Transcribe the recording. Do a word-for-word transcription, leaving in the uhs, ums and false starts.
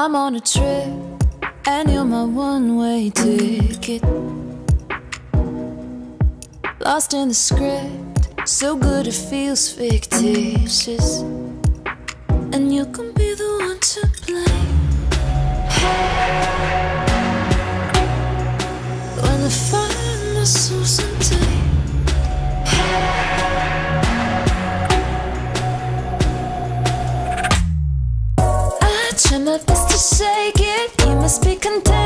I'm on a trip, and you're my one-way ticket. Lost in the script, so good it feels fictitious. And you can be the one to blame when I find myself someday. I try my best to shake it. You must be content.